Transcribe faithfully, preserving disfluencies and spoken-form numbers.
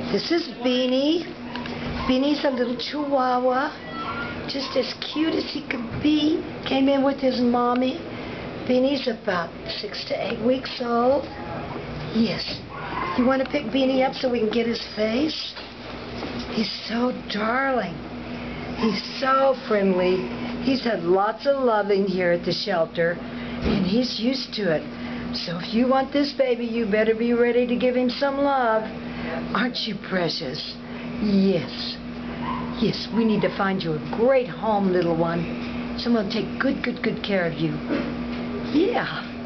This is Beanie. Beanie's a little chihuahua, just as cute as he could be. Came in with his mommy. Beanie's about six to eight weeks old. Yes. You want to pick Beanie up so we can get his face? He's so darling. He's so friendly. He's had lots of loving here at the shelter, and he's used to it. So if you want this baby, you better be ready to give him some love. Aren't you precious? Yes. Yes, we need to find you a great home, little one. Someone will take good, good, good care of you. Yeah.